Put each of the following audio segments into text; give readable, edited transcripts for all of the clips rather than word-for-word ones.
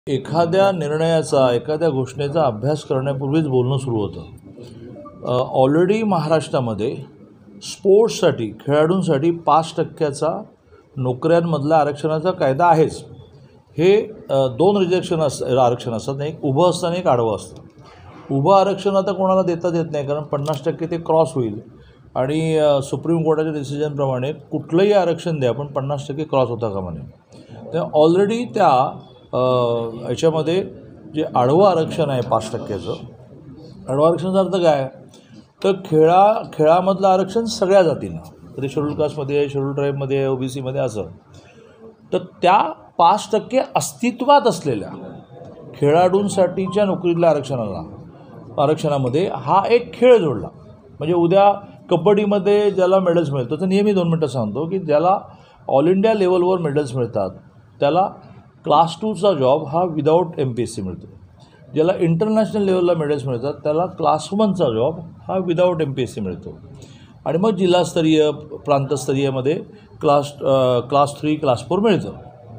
एखाद्या निर्णयाचा, एखाद्या घोषणेचा अभ्यास करण्यापूर्वीच बोलणं सुरू होतं. ऑलरेडी महाराष्ट्रामध्ये स्पोर्ट्ससाठी, खेळाडूंसाठी 5% नोकऱ्यांमधला आरक्षणाचा कायदा आहेच. हे 2 आरक्षण असतात, एक उभं असतं आणि एक आडवं असतं. उभं आरक्षण आता कोणाला देता येत नाही, कारण 50% ते क्रॉस होईल आणि सुप्रीम कोर्टाच्या डिसिजनप्रमाणे कुठलंही आरक्षण द्या पण 50% क्रॉस होता कामा नये. तर ऑलरेडी त्या याच्यामध्ये जे आडवं आरक्षण आहे 5%चं, आडवं आरक्षणाचा अर्थ काय, तर खेळामधलं आरक्षण सगळ्या जातींना, तरी शेड्यूल कास्टमध्ये आहे, शेड्यूल ट्राईबमध्ये आहे, OBCमध्ये असं. तर त्या 5% अस्तित्वात असलेल्या खेळाडूंसाठीच्या नोकरीतल्या आरक्षणामध्ये हा एक खेळ जोडला. म्हणजे उद्या कबड्डीमध्ये ज्याला मेडल्स मिळतं, तर नेहमी 2 मिनटं सांगतो की ज्याला ऑल इंडिया लेवलवर मेडल्स मिळतात त्याला क्लास 2चा जॉब हा विदाऊट MPSC मिळतो. ज्याला इंटरनॅशनल लेवलला मेडल्स मिळतात त्याला क्लास 1चा जॉब हा विदाऊट MPSC मिळतो. आणि मग जिल्हास्तरीय, प्रांतस्तरीयमध्ये क्लास 3, क्लास 4 मिळतं.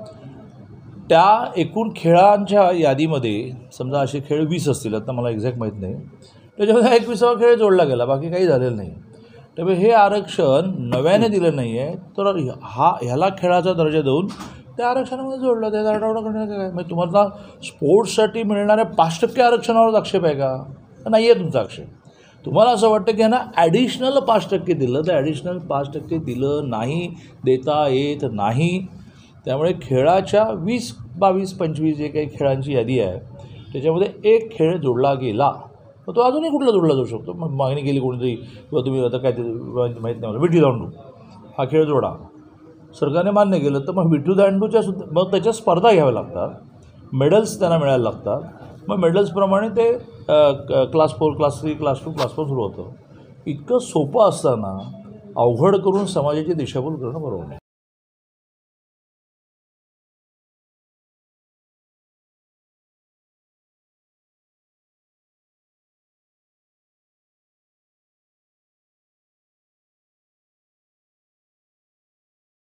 त्या एकूण खेळांच्या यादीमध्ये समजा असे खेळ 20 असतील, आता मला एक्झॅक्ट माहीत नाही, त्याच्यामध्ये 21वा खेळ जोडला गेला, बाकी काही झालेलं नाही. त्यामुळे हे आरक्षण नव्याने दिलं नाही आहे, तर ह्याला खेळाचा दर्जा देऊन त्या आरक्षणामध्ये जोडलं. त्याचा आठवडा करण्याचं काय, म्हणजे तुम्हाला स्पोर्ट्ससाठी मिळणाऱ्या 5% आरक्षणावर आक्षेप आहे का? नाही आहे तुमचा आक्षेप. तुम्हाला असं वाटतं की ह्यांना ॲडिशनल 5% दिलं, तर ॲडिशनल 5% दिलं नाही, देता येत नाही. त्यामुळे खेळाच्या 20, 22, 25 जे काही खेळांची यादी आहे त्याच्यामध्ये एक खेळ जोडला गेला, मग तो अजूनही कुठला जोडला जाऊ शकतो. मग मागणी केली कोणीतरी, किंवा तुम्ही आता काय ते माहीत नाही मला, विटी दांडू हा खेळ जोडा, सरकारने मान्य केलं, तर मग विटी दांडूच्या सुद्धा मग त्याच्या स्पर्धा घ्याव्या लागतात, मेडल्स त्यांना मिळायला लागतात. मग मेडल्सप्रमाणे ते क्लास 4, क्लास 3, क्लास 2, क्लास 4 सुरू होतं. इतकं सोपं असताना अवघड करून समाजाची दिशाभूल करणं बरोबर नाही.